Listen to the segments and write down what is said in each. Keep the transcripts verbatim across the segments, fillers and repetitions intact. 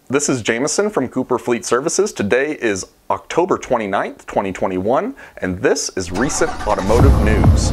This is Jameson from Cooper Fleet Services. Today is October twenty-ninth, twenty twenty-one, and this is recent automotive news.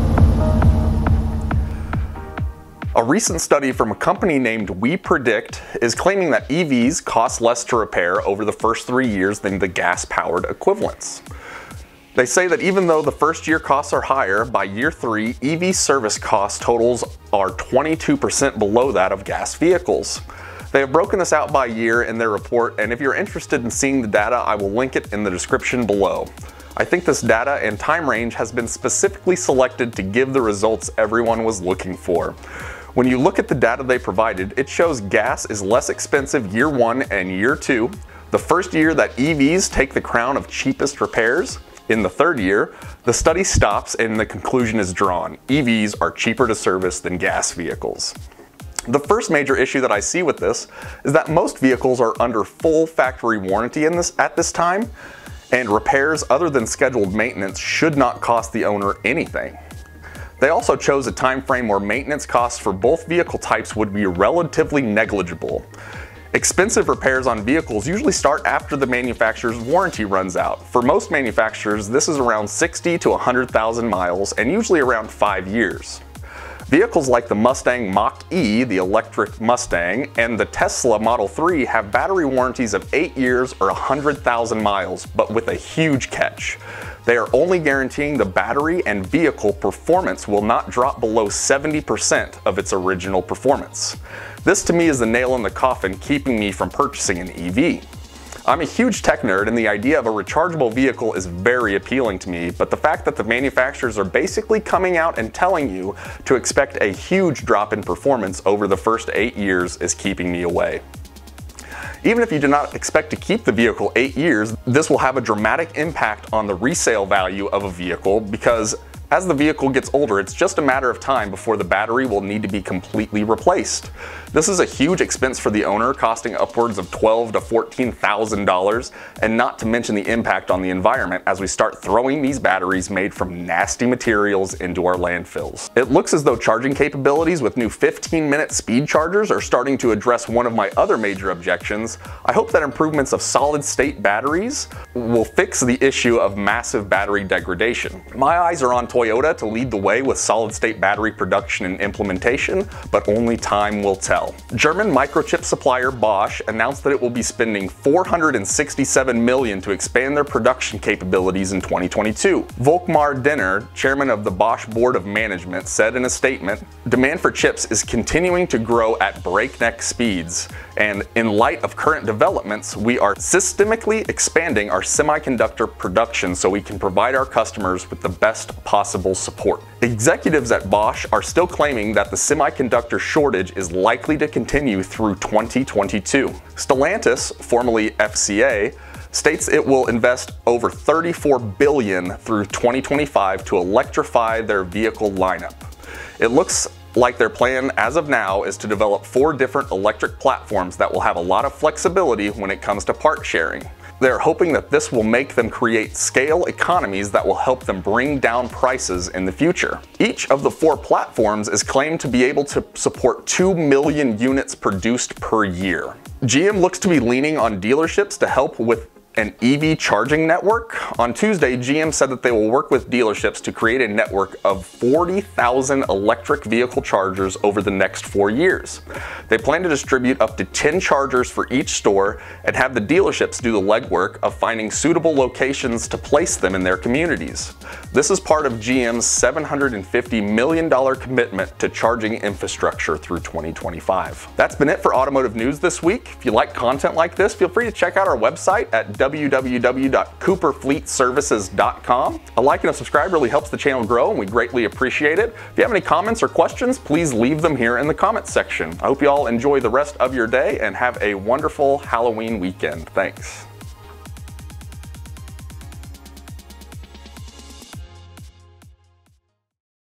A recent study from a company named WePredict is claiming that E Vs cost less to repair over the first three years than the gas-powered equivalents. They say that even though the first year costs are higher, by year three, E V service cost totals are twenty-two percent below that of gas vehicles. They have broken this out by year in their report, and if you're interested in seeing the data, I will link it in the description below. I think this data and time range has been specifically selected to give the results everyone was looking for. When you look at the data they provided, it shows gas is less expensive year one and year two. The first year that E Vs take the crown of cheapest repairs. In the third year, the study stops and the conclusion is drawn. E Vs are cheaper to service than gas vehicles. The first major issue that I see with this is that most vehicles are under full factory warranty in this, at this time, and repairs other than scheduled maintenance should not cost the owner anything. They also chose a time frame where maintenance costs for both vehicle types would be relatively negligible. Expensive repairs on vehicles usually start after the manufacturer's warranty runs out. For most manufacturers, this is around sixty to one hundred thousand miles and usually around five years. Vehicles like the Mustang Mach-E, the electric Mustang, and the Tesla Model three have battery warranties of eight years or one hundred thousand miles, but with a huge catch. They are only guaranteeing the battery and vehicle performance will not drop below seventy percent of its original performance. This to me is the nail in the coffin keeping me from purchasing an E V. I'm a huge tech nerd and the idea of a rechargeable vehicle is very appealing to me, but the fact that the manufacturers are basically coming out and telling you to expect a huge drop in performance over the first eight years is keeping me away. Even if you do not expect to keep the vehicle eight years, this will have a dramatic impact on the resale value of a vehicle because as the vehicle gets older, it's just a matter of time before the battery will need to be completely replaced. This is a huge expense for the owner, costing upwards of twelve thousand to fourteen thousand dollars, and not to mention the impact on the environment as we start throwing these batteries made from nasty materials into our landfills. It looks as though charging capabilities with new fifteen minute speed chargers are starting to address one of my other major objections. I hope that improvements of solid state batteries will fix the issue of massive battery degradation. My eyes are on Toyota to lead the way with solid state battery production and implementation, but only time will tell. German microchip supplier Bosch announced that it will be spending four hundred sixty-seven million dollars to expand their production capabilities in twenty twenty-two. Volkmar Dinner, chairman of the Bosch Board of Management, said in a statement, "Demand for chips is continuing to grow at breakneck speeds, and in light of current developments, we are systemically expanding our semiconductor production so we can provide our customers with the best possible support." Executives at Bosch are still claiming that the semiconductor shortage is likely to continue through twenty twenty-two. Stellantis, formerly F C A, states it will invest over thirty-four billion dollars through twenty twenty-five to electrify their vehicle lineup. It looks like their plan as of now is to develop four different electric platforms that will have a lot of flexibility when it comes to part sharing. They're hoping that this will make them create scale economies that will help them bring down prices in the future. Each of the four platforms is claimed to be able to support two million units produced per year. G M looks to be leaning on dealerships to help with an E V charging network. On Tuesday, G M said that they will work with dealerships to create a network of forty thousand electric vehicle chargers over the next four years. They plan to distribute up to ten chargers for each store and have the dealerships do the legwork of finding suitable locations to place them in their communities. This is part of G M's seven hundred fifty million dollars commitment to charging infrastructure through twenty twenty-five. That's been it for automotive news this week. If you like content like this, feel free to check out our website at w w w dot cooper fleet services dot com. A like and a subscribe really helps the channel grow and we greatly appreciate it. If you have any comments or questions, please leave them here in the comments section. I hope you all enjoy the rest of your day and have a wonderful Halloween weekend. Thanks.